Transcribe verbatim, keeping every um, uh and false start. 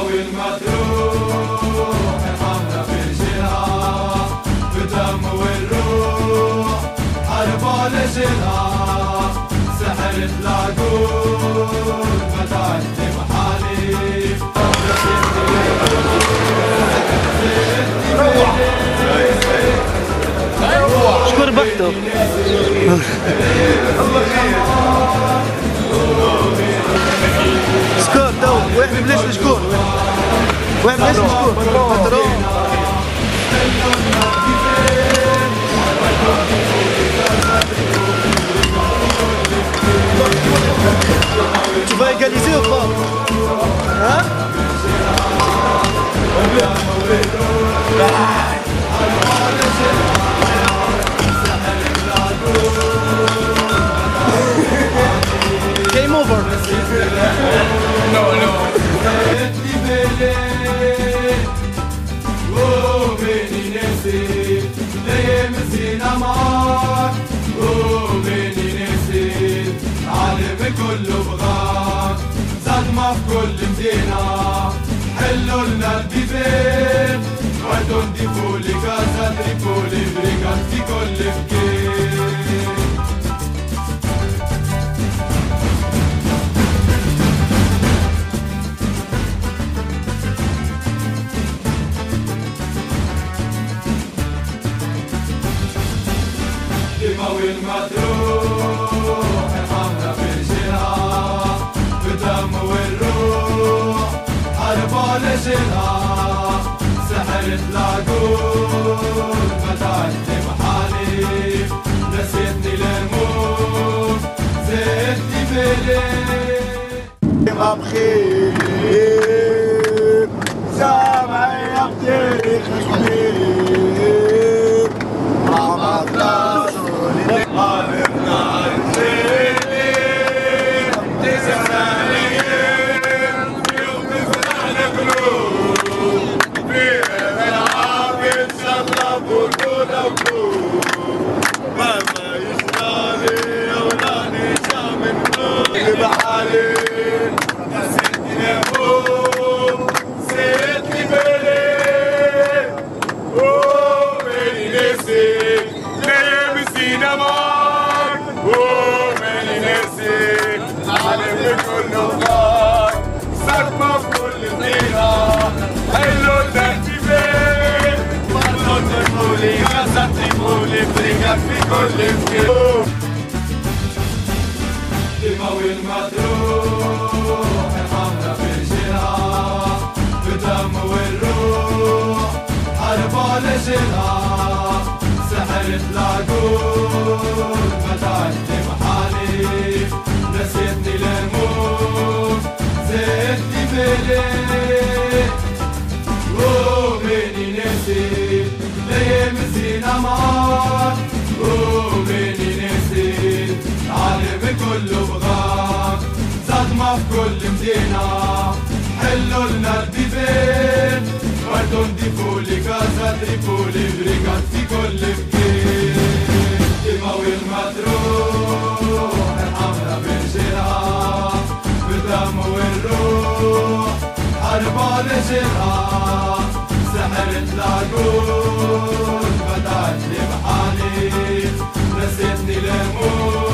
وين ما تروح الحمرا في رجلها بدم والروح حرب على جيلها سحرت العقول ما تعدي محالي شكون بختو شكون تو واحد بلاش شكون واحد بلاش شكون باترون Tu vas égaliser ou pas? Hein? Game over. No, no. كله بغاك صدمة في كل مدينة حلوا لنا البيبان وعدوا نضيفوا لي كازا تريبولي بريكات في كل مكان ديما وين ما تروح الحمرا في رجلها بدم والروح حرب على جيلها سحرت العقول ما تعدي محالي نسيتني للموت زدتني بالي ما بخير سامعي بطريق كبير مع مطلع قادرنا عالليل تسعين يوم نفرحنا قلوب فيها العابد شطب وكولا وكوب مهما يشغالي أولاني شام النور بحالي نسيتني لفوق سيتني بالي وماني نسيت نايم السينماك وماني نسيت عالم بكل وقت صدمة في كل مدينة حلوا الترتيبين مرة تقولي كاسة تقولي بريكات في كل مكان ديما وين ما تروح الحمرا في رجلها بدم والروح حرب على جيلها سحرت العقول ما تعدي محالي نسيتني للموت زدتني بالي وماني نسيت لايام الزينة معاك وماني نسيت عالم كله بغاك صدمة في كل مدينة حلوا لنا البيبان وعدوا نضيفوا لي كازا تريبولي بريكات في كل مكان ديما وين ما تروح الحمرا برجلها بدم والروح حرب على جيلها سحرت العقول ما تعدي بحالي نسيتني للموت